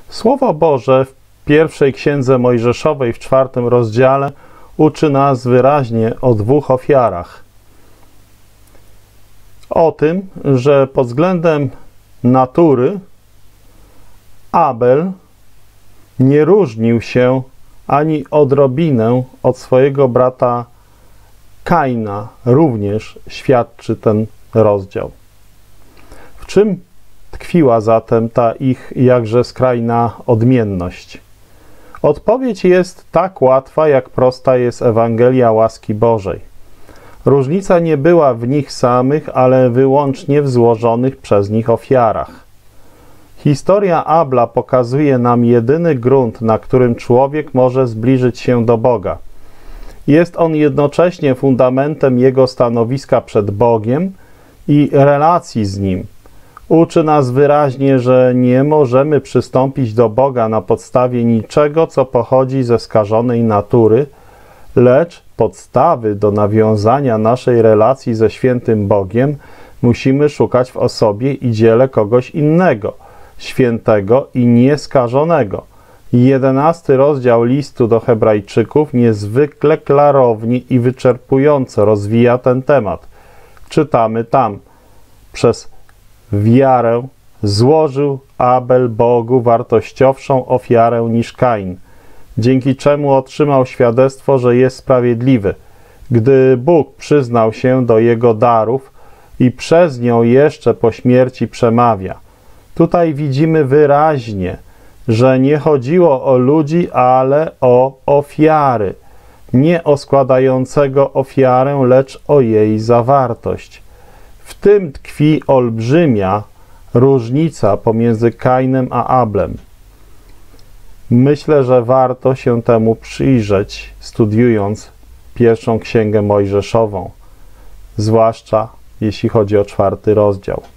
Słowo Boże w pierwszej księdze Mojżeszowej w 4 rozdziale uczy nas wyraźnie o dwóch ofiarach. O tym, że pod względem natury Abel nie różnił się ani odrobinę od swojego brata Kaina. Również świadczy ten rozdział. W czym tkwiła zatem ta ich jakże skrajna odmienność? Odpowiedź jest tak łatwa, jak prosta jest Ewangelia łaski Bożej. Różnica nie była w nich samych, ale wyłącznie w złożonych przez nich ofiarach. Historia Abla pokazuje nam jedyny grunt, na którym człowiek może zbliżyć się do Boga. Jest on jednocześnie fundamentem jego stanowiska przed Bogiem i relacji z Nim. Uczy nas wyraźnie, że nie możemy przystąpić do Boga na podstawie niczego, co pochodzi ze skażonej natury, lecz podstawy do nawiązania naszej relacji ze świętym Bogiem musimy szukać w osobie i dziele kogoś innego, świętego i nieskażonego. 11 rozdział listu do Hebrajczyków niezwykle klarownie i wyczerpująco rozwija ten temat. Czytamy tam: przez wiarę złożył Abel Bogu wartościowszą ofiarę niż Kain, dzięki czemu otrzymał świadectwo, że jest sprawiedliwy, gdy Bóg przyznał się do jego darów i przez nią jeszcze po śmierci przemawia. Tutaj widzimy wyraźnie, że nie chodziło o ludzi, ale o ofiary. Nie o składającego ofiarę, lecz o jej zawartość. W tym tkwi olbrzymia różnica pomiędzy Kainem a Ablem. Myślę, że warto się temu przyjrzeć, studiując pierwszą księgę Mojżeszową, zwłaszcza jeśli chodzi o 4 rozdział.